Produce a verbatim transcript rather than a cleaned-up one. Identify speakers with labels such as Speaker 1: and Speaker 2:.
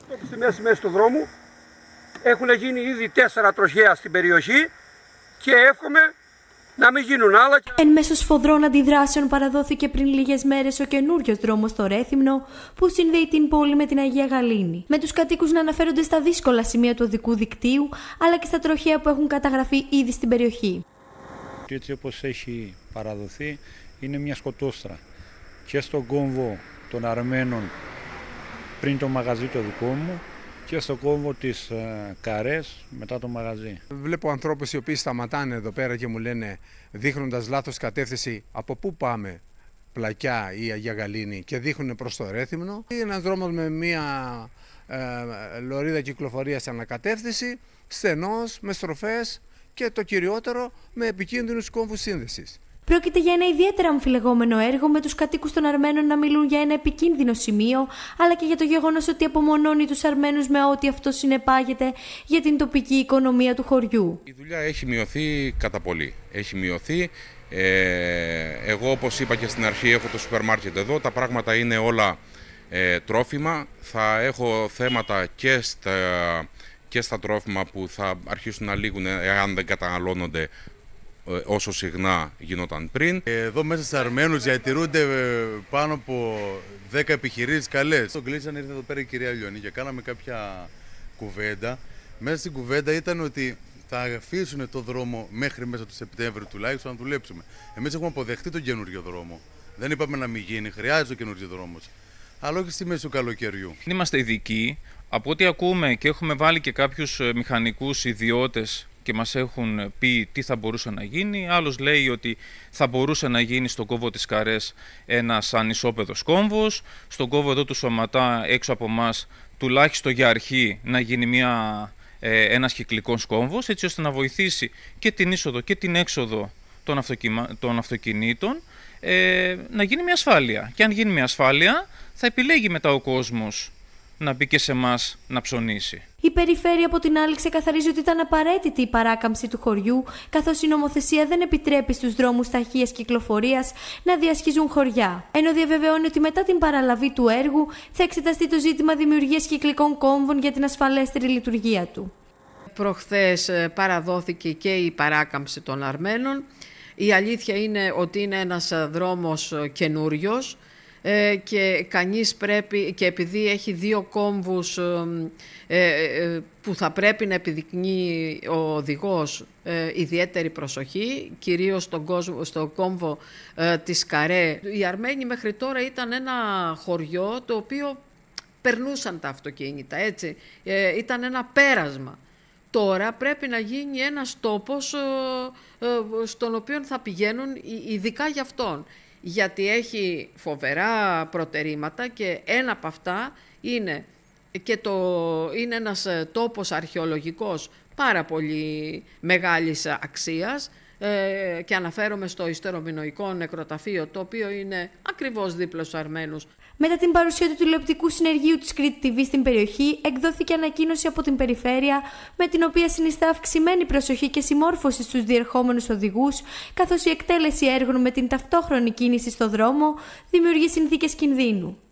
Speaker 1: Στη μέση μέση του δρόμου έχουν γίνει ήδη τέσσερα τροχαία στην περιοχή και εύχομαι να μην γίνουν άλλα.
Speaker 2: Εν μέσω σφοδρών αντιδράσεων παραδόθηκε πριν λίγες μέρες ο καινούριος δρόμος στο Ρέθυμνο που συνδέει την πόλη με την Αγία Γαλήνη. Με τους κατοίκους να αναφέρονται στα δύσκολα σημεία του οδικού δικτύου αλλά και στα τροχαία που έχουν καταγραφεί ήδη στην περιοχή.
Speaker 3: Έτσι όπως έχει παραδοθεί είναι μια σκοτόστρα και στον κόμβο των Αρμένων πριν το μαγαζί το δικό μου και στο κόμβο της ε, Καρές μετά το μαγαζί.
Speaker 4: Βλέπω ανθρώπους οι οποίοι σταματάνε εδώ πέρα και μου λένε, δείχνοντας λάθος κατεύθυνση, από πού πάμε, Πλακιά ή Αγία Γαλήνη, και δείχνουν προς το Ρέθυμνο. Είναι ένας δρόμος με μια ε, λωρίδα κυκλοφορίας σε ανακατεύθυνση, στενός, με στροφές και το κυριότερο με επικίνδυνους κόμβους σύνδεσης.
Speaker 2: Πρόκειται για ένα ιδιαίτερα αμφιλεγόμενο έργο, με τους κατοίκους των Αρμένων να μιλούν για ένα επικίνδυνο σημείο, αλλά και για το γεγονός ότι απομονώνει τους Αρμένους με ό,τι αυτό συνεπάγεται για την τοπική οικονομία του χωριού.
Speaker 5: Η δουλειά έχει μειωθεί κατά πολύ. Έχει μειωθεί. Ε, εγώ, όπως είπα και στην αρχή, έχω το σούπερ μάρκετ εδώ. Τα πράγματα είναι όλα ε, τρόφιμα. Θα έχω θέματα και στα, και στα τρόφιμα που θα αρχίσουν να λήγουν εάν δεν καταναλώνονται όσο συχνά γινόταν πριν.
Speaker 6: Εδώ μέσα στους Αρμένους διατηρούνται πάνω από δέκα επιχειρήσεις καλές. Τον κλείσανε, ήρθε εδώ πέρα η κυρία Λιονή και κάναμε κάποια κουβέντα. Μέσα στην κουβέντα ήταν ότι θα αφήσουν το δρόμο μέχρι μέσα του Σεπτέμβρη τουλάχιστον να δουλέψουμε. Εμείς έχουμε αποδεχτεί τον καινούριο δρόμο. Δεν είπαμε να μην γίνει, χρειάζεται ο καινούριο δρόμος. Αλλά όχι στη μέση του καλοκαιριού.
Speaker 7: Είμαστε ειδικοί. Από ό,τι ακούμε και έχουμε βάλει και κάποιους μηχανικούς ιδιώτες και μας έχουν πει τι θα μπορούσε να γίνει. Άλλος λέει ότι θα μπορούσε να γίνει στον κόμβο της Καρές ένας ανισόπεδος κόμβος, στον κόμβο εδώ του Σωματά έξω από εμάς τουλάχιστον για αρχή να γίνει μια, ε, ένας κυκλικός κόμβος, έτσι ώστε να βοηθήσει και την είσοδο και την έξοδο των, αυτοκιμα... των αυτοκινήτων, ε, να γίνει μια ασφάλεια. Και αν γίνει μια ασφάλεια θα επιλέγει μετά ο κόσμος να μπει και σε εμάς να ψωνίσει.
Speaker 2: Η περιφέρεια από την άλλη ξεκαθαρίζει ότι ήταν απαραίτητη η παράκαμψη του χωριού, καθώς η νομοθεσία δεν επιτρέπει στους δρόμους ταχείας κυκλοφορίας να διασχίζουν χωριά. Ενώ διαβεβαιώνει ότι μετά την παραλαβή του έργου θα εξεταστεί το ζήτημα δημιουργίας κυκλικών κόμβων για την ασφαλέστερη λειτουργία του.
Speaker 8: Προχθές παραδόθηκε και η παράκαμψη των Αρμένων. Η αλήθεια είναι ότι είναι ένας δρόμος καινούριος και κανείς πρέπει, και επειδή έχει δύο κόμβους που θα πρέπει να επιδεικνύει ο οδηγός ιδιαίτερη προσοχή, κυρίως στον, κόσμο, στον κόμβο της Καρέ. Οι Αρμένοι μέχρι τώρα ήταν ένα χωριό το οποίο περνούσαν τα αυτοκίνητα, έτσι. Ήταν ένα πέρασμα. Τώρα πρέπει να γίνει ένας τόπος στον οποίο θα πηγαίνουν ειδικά για αυτόν. Γιατί έχει φοβερά προτερήματα και ένα από αυτά είναι, και το, είναι ένας τόπος αρχαιολογικός πάρα πολύ μεγάλης αξίας ε, και αναφέρομαι στο Ιστερομινοϊκό νεκροταφείο, το οποίο είναι ακριβώς δίπλα στους Αρμένους.
Speaker 2: Μετά την παρουσία του τηλεοπτικού συνεργείου της Κρήτη τι βι στην περιοχή, εκδόθηκε ανακοίνωση από την περιφέρεια με την οποία συνιστά αυξημένη προσοχή και συμμόρφωση στους διερχόμενους οδηγούς, καθώς η εκτέλεση έργων με την ταυτόχρονη κίνηση στο δρόμο δημιουργεί συνθήκες κινδύνου.